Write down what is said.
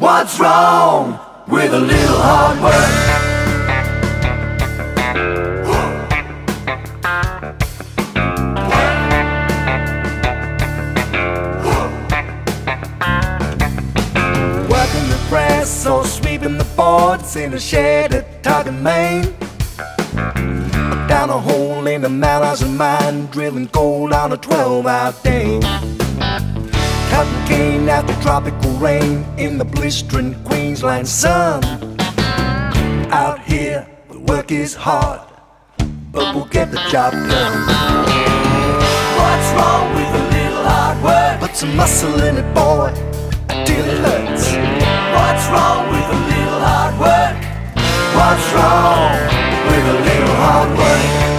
What's wrong with a little hard work? Working the press or sweeping the boards in a shed at Truckin, Maine. Down a hole in the Montage mine, drilling gold on a 12-hour day. Cutting cane after tropical rain in the blistering Queensland sun. Out here, the work is hard, but we'll get the job done. What's wrong with a little hard work? Put some muscle in it, boy, until it hurts. What's wrong with a little hard work? What's wrong with a little hard work?